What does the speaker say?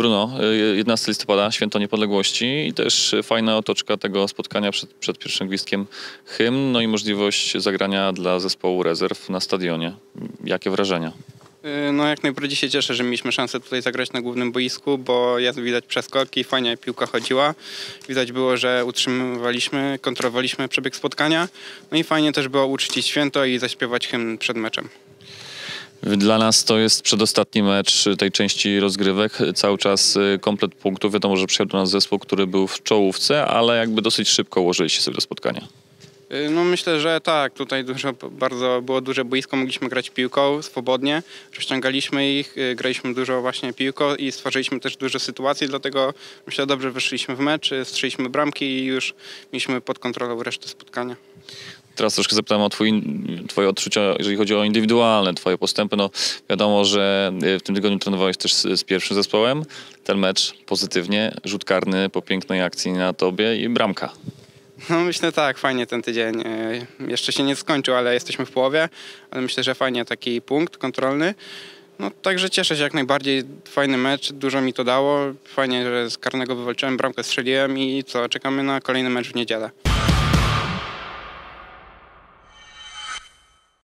Bruno, 11 listopada, Święto Niepodległości i też fajna otoczka tego spotkania przed pierwszym gwizdkiem hymn, no i możliwość zagrania dla zespołu rezerw na stadionie. Jakie wrażenia? No jak najbardziej się cieszę, że mieliśmy szansę tutaj zagrać na głównym boisku, bo jest widać przeskoki, fajnie piłka chodziła. Widać było, że utrzymywaliśmy, kontrolowaliśmy przebieg spotkania. No i fajnie też było uczcić święto i zaśpiewać hymn przed meczem. Dla nas to jest przedostatni mecz tej części rozgrywek. Cały czas komplet punktów. Wiadomo, że przyszedł do nas zespół, który był w czołówce, ale jakby dosyć szybko ułożyliście sobie do spotkania. No myślę, że tak, tutaj bardzo było duże boisko, mogliśmy grać piłką swobodnie, rozciągaliśmy ich, graliśmy dużo właśnie piłką i stworzyliśmy też dużo sytuacji, dlatego myślę, dobrze wyszliśmy w mecz, strzeliśmy bramki i już mieliśmy pod kontrolą resztę spotkania. Teraz troszkę zapytam o twoje odczucia, jeżeli chodzi o indywidualne twoje postępy. No wiadomo, że w tym tygodniu trenowałeś też z pierwszym zespołem. Ten mecz pozytywnie, rzut karny po pięknej akcji na tobie i bramka. No myślę tak, fajnie ten tydzień. Jeszcze się nie skończył, ale jesteśmy w połowie, ale myślę, że fajnie taki punkt kontrolny. No także cieszę się jak najbardziej, fajny mecz, dużo mi to dało. Fajnie, że z karnego wywalczyłem, bramkę strzeliłem i czekamy na kolejny mecz w niedzielę.